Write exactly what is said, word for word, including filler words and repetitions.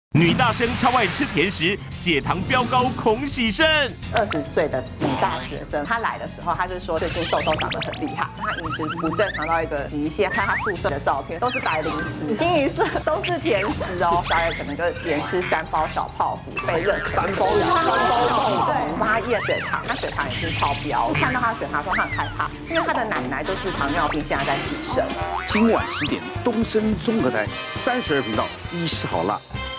女大生超爱吃甜食，血糖飙高，恐喜症。 二十岁的女大学生，她来的时候，她就说最近痘痘长得很厉害，她饮食不正常到一个极限。看她宿舍的照片，都是白零食，清一色都是甜食哦。小野可能就连吃三包小泡芙，被热三包三包小泡芙，帮她验血糖，她血糖也是超标。看到她血糖说她很害怕，因为她的奶奶就是糖尿病，现在在牺牲。 今晚十点，东升综合台三十二频道，医师好辣。